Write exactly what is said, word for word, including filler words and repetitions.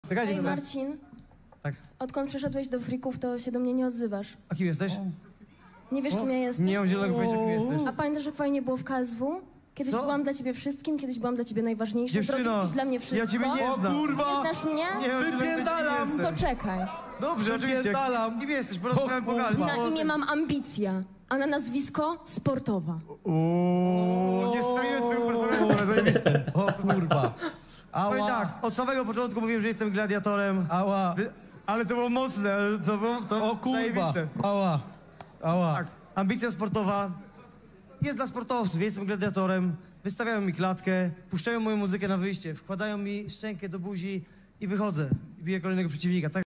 Czekajcie, Ej, chwilę. Marcin, Tak. odkąd przyszedłeś do frików, to się do mnie nie odzywasz. A kim jesteś? Nie wiesz, kim ja jestem? Nie mam zielonego pojęcia, kim jesteś. A pamiętasz, jak fajnie było w K S W? Kiedyś Co? byłam dla ciebie wszystkim, kiedyś byłam dla ciebie najważniejsza. Dziewczyno, Zrobiłeś dla mnie wszystko. ja ciebie nie znam. Nie znasz mnie? Nie mam zielonego pojęcia, Wypierdalam. kim To jestem. czekaj. Dobrze, oczywiście. Wypierdalam. Kim jesteś? Porozmawiamy po gali. Na imię mam Ambicja, a na nazwisko Sportowa. Uuu, nie spełniłem twojego performance'u, zajebiste. O kurwa. Powiem Ała. tak, od samego początku mówiłem, że jestem gladiatorem. Ała. Wy- Ale to było mocne, to było to O kurwa. zajebiste. Ała. Ała. Tak, ambicja sportowa jest dla sportowców, jestem gladiatorem, wystawiają mi klatkę, puszczają moją muzykę na wyjście, wkładają mi szczękę do buzi i wychodzę i biję kolejnego przeciwnika. Tak